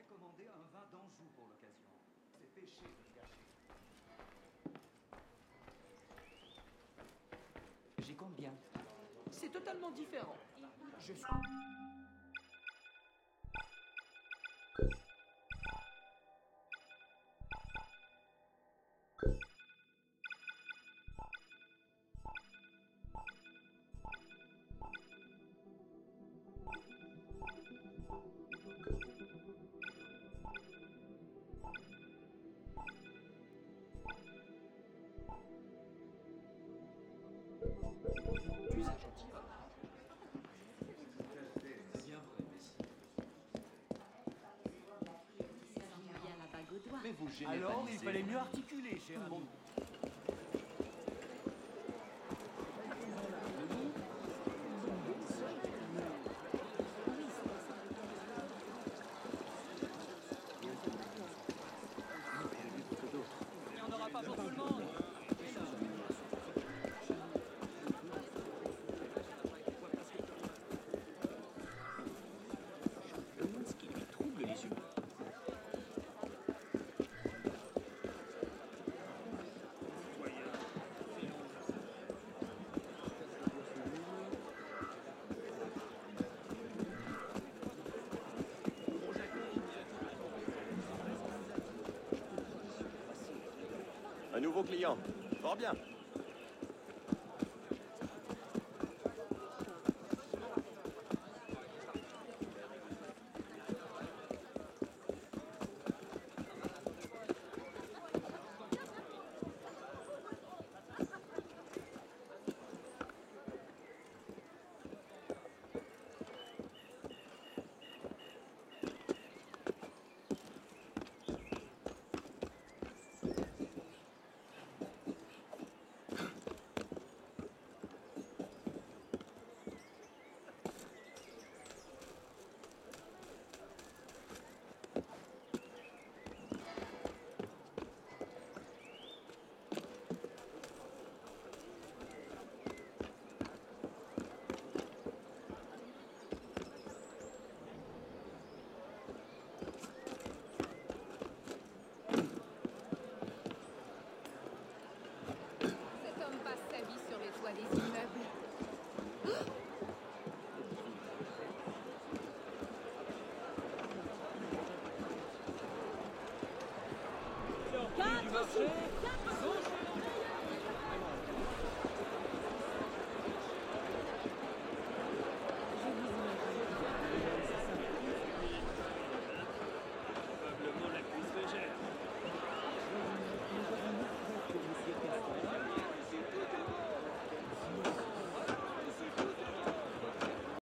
commandé un vin d'Anjou pour l'occasion. C'est péché de se gâcher. J'y compte bien. C'est totalement différent. Je suis... Tu es un gentilhomme. Bien vrai, Messie. Bien la bague au doigt. Mais vous gênez Alors, pas, il fallait mieux articuler, cher ami. Il n'y en aura pas pour tout le monde. Je me demande ce qui lui trouble les yeux. Un nouveau client. Fort bien.